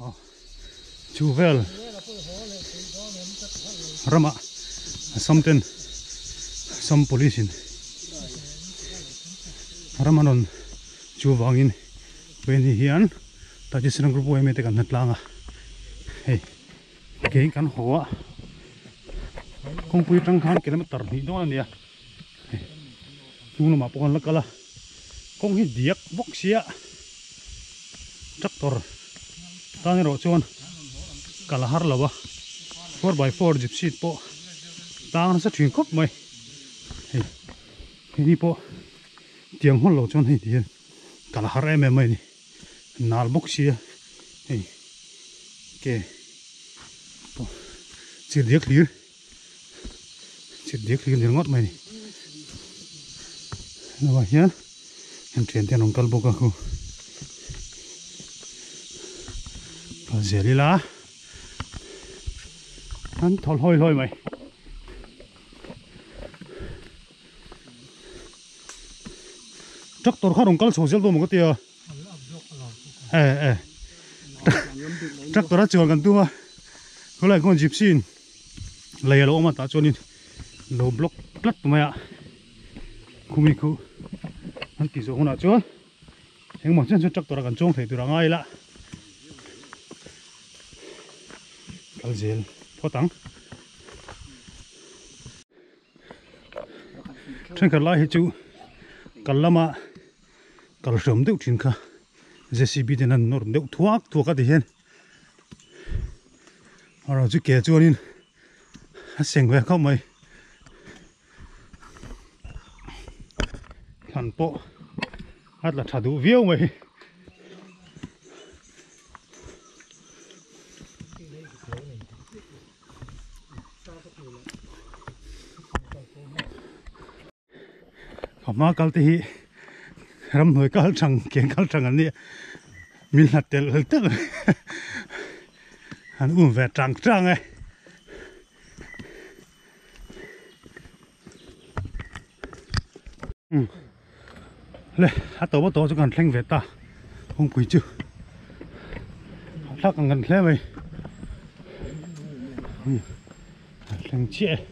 chu vel rama somten som police in ramanon chu wangin when hian ta ji sinang group we me te kan natlanga hey ke kan hoa kong pui tang khan kilometer ni don ania chu no ma pon la kala kong hi diak bok sia tractor tani ro chon kala har lawa 4x4 gypsy po tang sa thing khop mai hey ni po tiang hon lo chon hi ti kala har em mai ni nal bok sia hey ke po chỉ điếc liền ngót mày nó bảo hiến em chuyển tiền ông calbo cả khu và dễ đi lá hắn thổi hôi mày chắc tôi không có số tôi một cái tiền chắc tôi đã chọn gần tua có lại con dịp xin lấy lỗ mà ta cho nên lỗ block lắt của mày ạ không đi khu anh kỳ số không nào cho anh mong chân chắc tôi đã gần trông thấy tôi đã ngay lạ cái gì phô tăng trên cái lại chú cái lama cái sớm đeo trên cả JCB thì nó đeo thuốc cái gì hen rồi chú kể cho nên xem về không mày hẳn bộ hát là thả đủ viêu mày không mà cái gì ram hơi cái trăng anh đi mình là tiền hơi tức anh về trăng ấy lệ hát tổ bắt tổ cho cần thanh về ta không quý chứ hát cần gần thế mày thanh chia